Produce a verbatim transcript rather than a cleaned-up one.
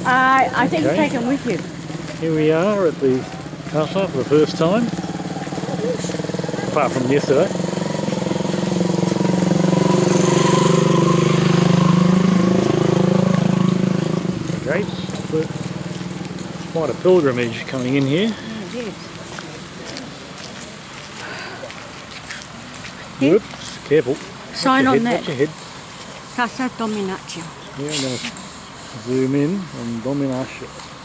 Uh, I think Okay. you take them with you. Here we are at the Casa for the first time, apart from yesterday. Okay, but quite a pilgrimage coming in here. Yeah, it is. Whoops, careful. Sign Watch on your head, that. watch your head. Casa Dominatio. Yeah, I'm going to zoom in on Dominatio.